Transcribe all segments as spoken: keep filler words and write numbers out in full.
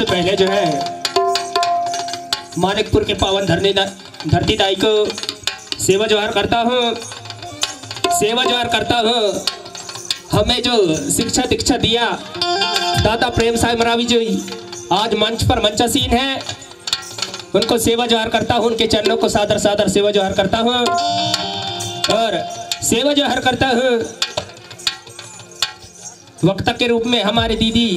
पहले जो है मानिकपुर के पावन धरनी धरती दाई को सेवा जोहार करता हूँ सेवा जोहार करता हूँ। हमें जो शिक्षा दीक्षा दिया दादा प्रेम साहब मरावी जी आज मंच पर मंचासीन है, उनको सेवा जोहार करता हूँ। उनके चरणों को सादर सादर सेवा जोहार करता हूँ और सेवा जोहार करता हूँ। वक्ता के रूप में हमारे दीदी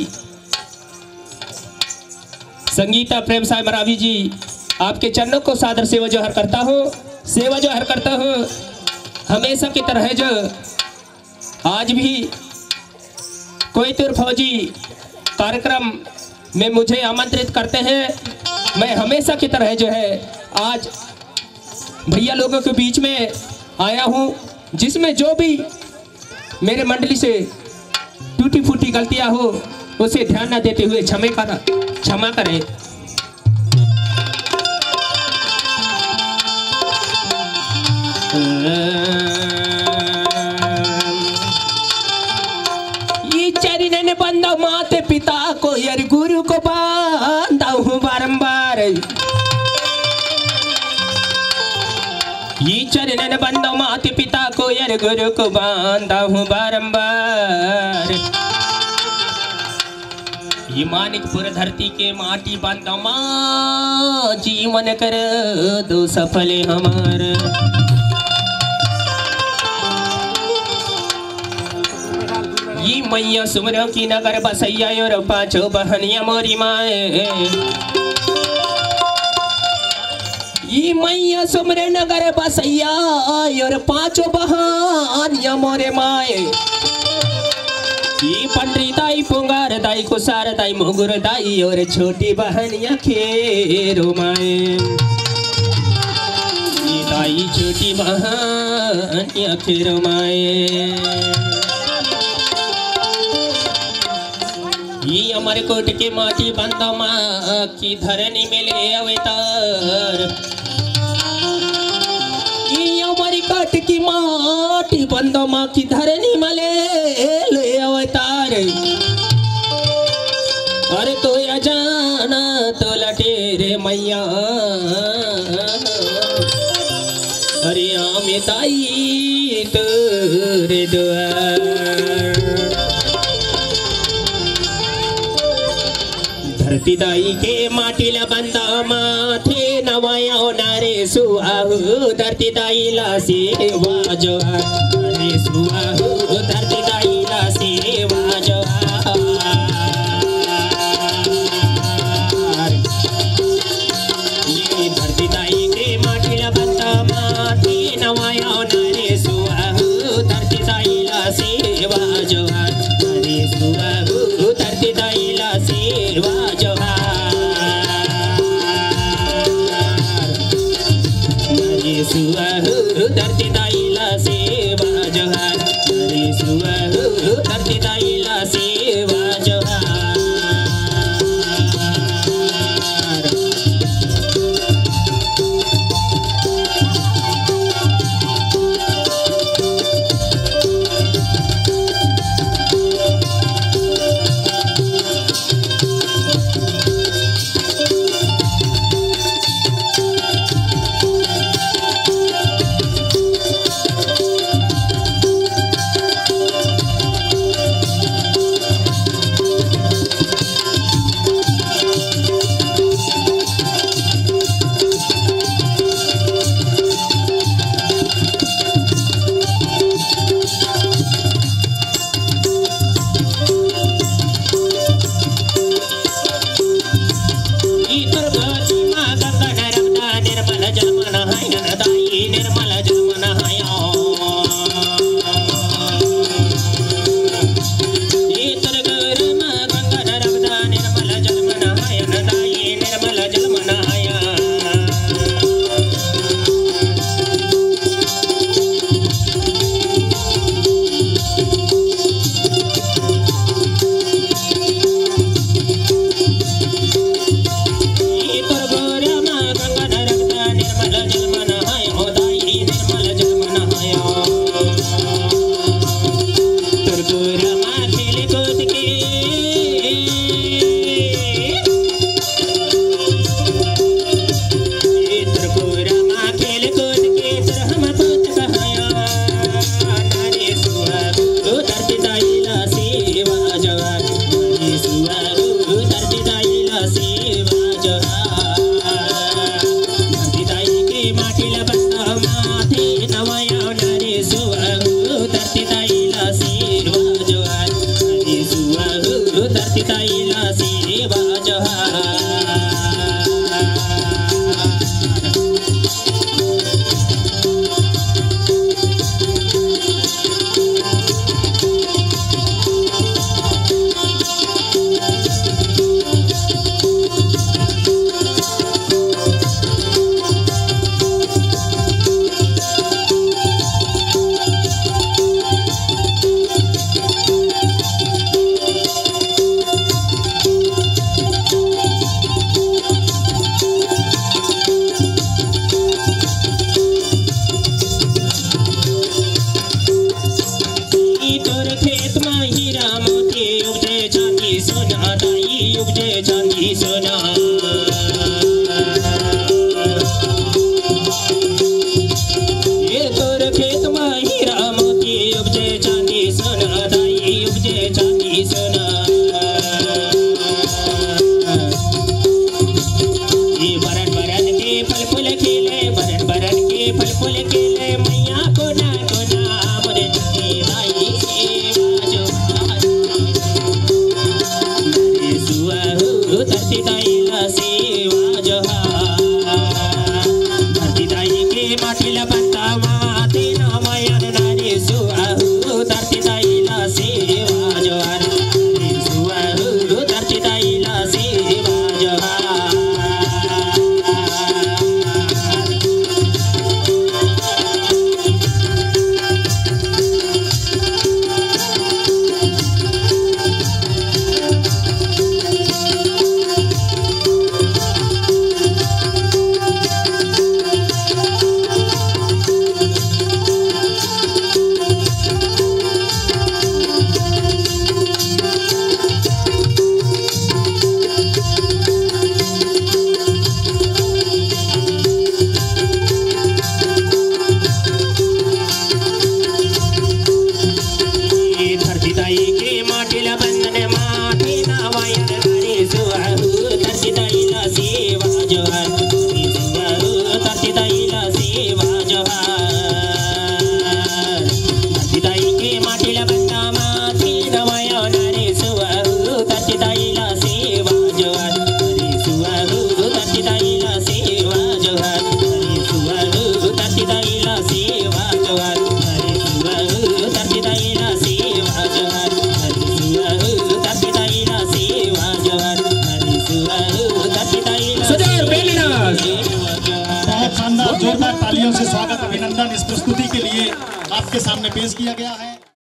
संगीता प्रेम साहब मरावी जी, आपके चरणों को सादर सेवा जोहार करता हूँ सेवा जोहार करता हूँ। हमेशा की तरह जो आज भी कोई तुर फौजी कार्यक्रम में मुझे आमंत्रित करते हैं, मैं हमेशा की तरह जो है आज भैया लोगों के बीच में आया हूँ, जिसमें जो भी मेरे मंडली से टूटी फूटी गलतियाँ हो उसे ध्यान न देते हुए क्षमा कर क्षमा करें। ये चरणन बंदा माते पिता को यार गुरु को बांधा हूँ बारंबार। ये चरणन बंदा माते पिता को यार गुरु को बांधा हूँ बारंबार। ये मानिकपुर धरती के माटी बंदा माँ जीवन कर दो सफल हमार। ये मैया सुमरों की नगर बसैया और पांचों बहनिया मोरी माए। ये मैया सुमरे नगर बसैया और पांचों बहनिया मोरे माए। ये पंडरी दाई पुंगार दाई कुसार दाई मुगुर दाई और छोटी बहनिया खेरो माए। ये दाई छोटी बहनिया खेरो माए। ये अमर कोट के माटी बंदा माँ की धरनी में ले अवतार। ये अमर कोट की माटी बंदा माँ की धरनी में ले ले अवतार। अरे तो या जाना तो लटेरे मैया, अरे आमे दाई तोरे द्वार। धरती दाई के माटीला बंदा माथे नवाया नारे सुआहु। धरती दाई ला सेवा जोहार नारे सुआहु। धरती दाई ला सेवा जोहार। ये धरती दाई के माटीला बंदा माथे नवाया नारे सुआहु। धरती दाई ला सेवा जोहार नारे सुआहु। धरती दाई ला सेवा सुआहु। धरती दाई ला सेवा जोहार। दाई सुना ये तोर खेत माही राम की उपजे चांदी सुना दाई उपजे चांदी सुना ये बरन बरन के फल फूल खिले बरन बरन के फल फूल खिले मैया कोना कोना मोरे चांदी दाई सेवा जो सुआ हो धरती दाई ला सेवा जो धरती दाई के माटिला बंता माते ना माया नारी सुआ हो धरती दाई ला सेवा जो सुआ हो धरती दाई ला सेवा जो जोरदार तालियों से स्वागत अभिनंदन इस प्रस्तुति के लिए आपके सामने पेश किया गया है।